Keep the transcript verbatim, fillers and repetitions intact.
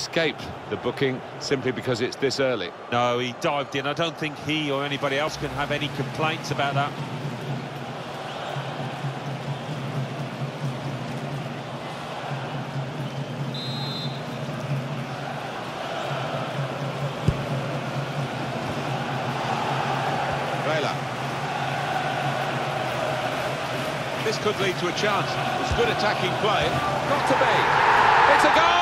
escape the booking simply because it's this early. No, he dived in. I don't think he or anybody else can have any complaints about that. This could lead to a chance. It's good attacking play. Got to be. It's a goal!